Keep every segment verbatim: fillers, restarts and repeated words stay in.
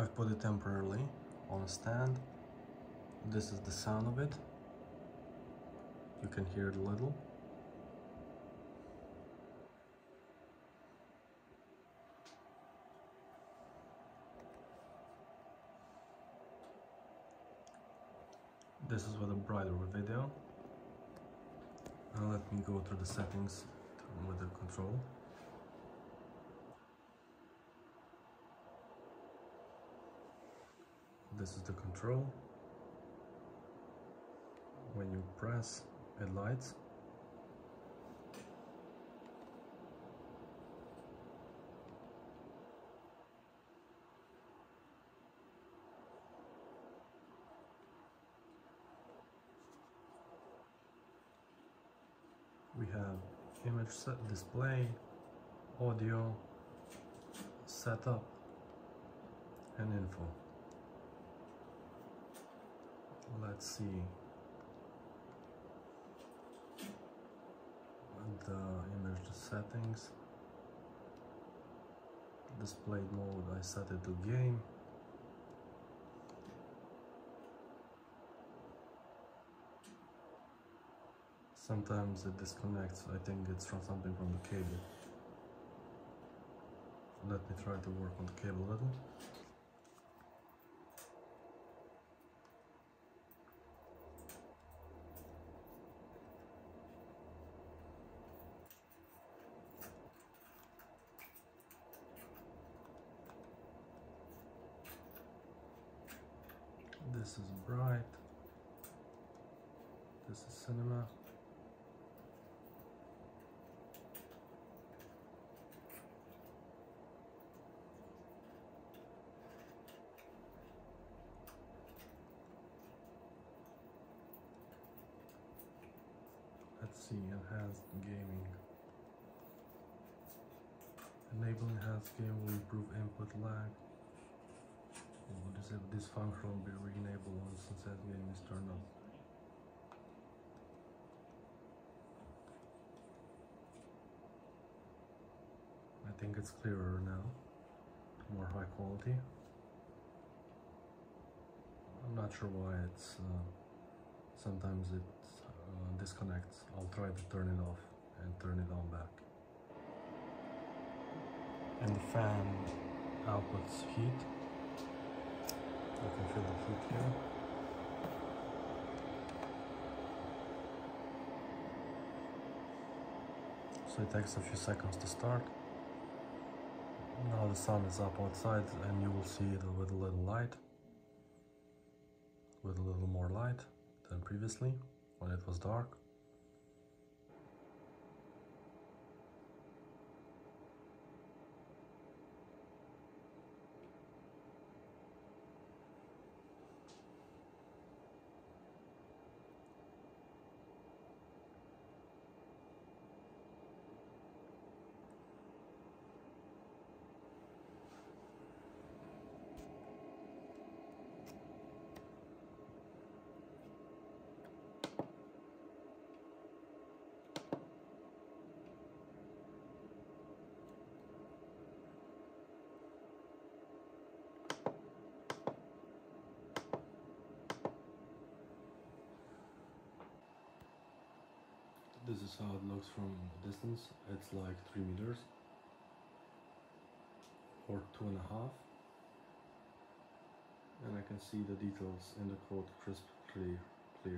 I've put it temporarily on a stand. This is the sound of it. You can hear it a little. This is with a brighter video. Now let me go through the settings with the control. This is the control. When you press, it lights. We have image set display, audio, setup, and info. Let's see the image settings. Display mode, I set it to game. Sometimes it disconnects. I think it's from something from the cable. Let me try to work on the cable a little. This is bright. This is cinema. Let's see, enhanced gaming. Enable enhanced game will improve input lag. Disable this function will be re-enabled once enhanced game is turned on. I think it's clearer now, more high quality. I'm not sure why it's uh, sometimes it uh, disconnects. I'll try to turn it off and turn it on back. And the fan outputs heat. I can feel the heat here. So it takes a few seconds to start. Now the sun is up outside and you will see it with a little light. With a little more light than previously when it was dark. This is how it looks from a distance. It's like three meters or two and a half, and I can see the details in the code crisp, clear, clear.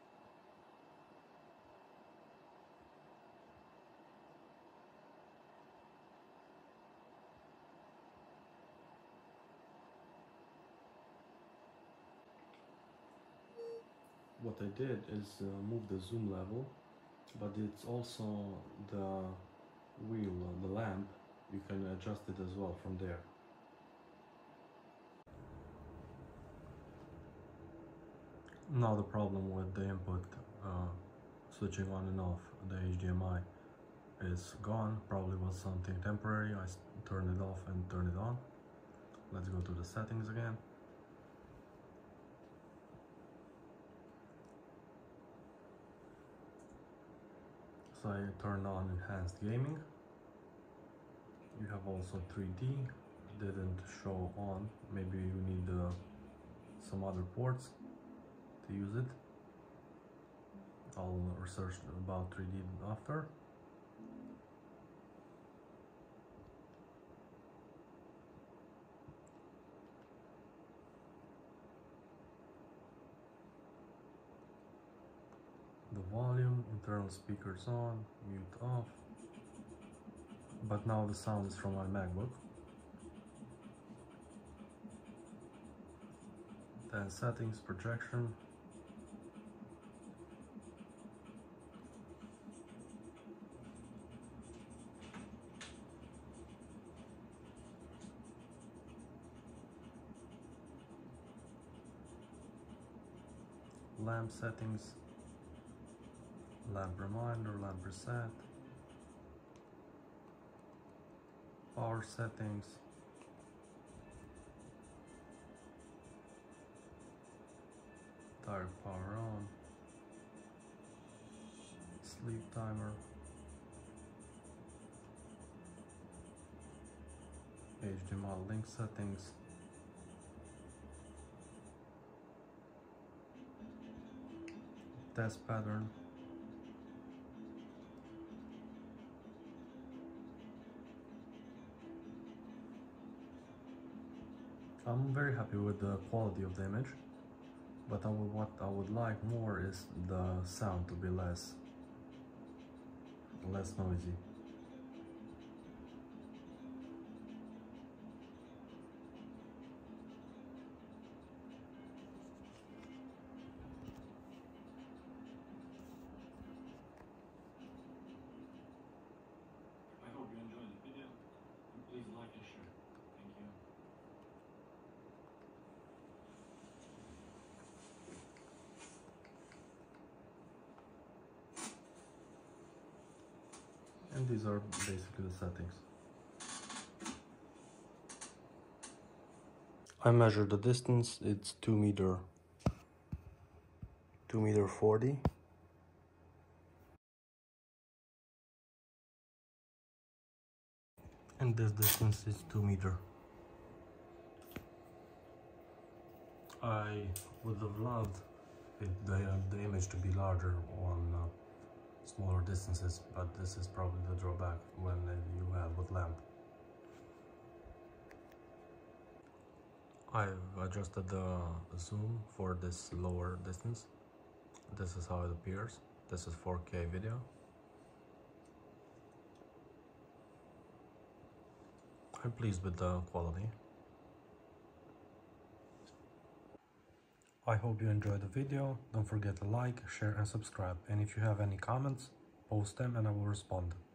What I did is uh, move the zoom level, but it's also the wheel, uh, the lamp, you can adjust it as well from there. Now the problem with the input uh, switching on and off the H D M I is gone. Probably was something temporary. I turned it off and turned it on. Let's go to the settings again. So I turned on enhanced gaming. You have also three D, didn't show on. Maybe you need uh, some other ports to use it. I'll research about three D after. The volume, internal speakers on, mute off. But now the sound is from my MacBook. Then settings, projection. Lamp settings. Lamp reminder, lamp reset. Power settings. Direct power on. Sleep timer. H D M I link settings. Test pattern. I'm very happy with the quality of the image, but I would, what I would like more is the sound to be less, less noisy. I hope you enjoyed the video, and please like and share. Thank you. And these are basically the settings. I measured the distance, it's two meter, two meter forty. And this distance is two meter. I would have loved it, the, the image to be larger on uh, smaller distances, but this is probably the drawback when uh, you have with lamp. I've adjusted the zoom for this lower distance. This is how it appears. This is four K video. I'm pleased with the quality. I hope you enjoyed the video. Don't forget to like, share and subscribe. And if you have any comments, post them and I will respond.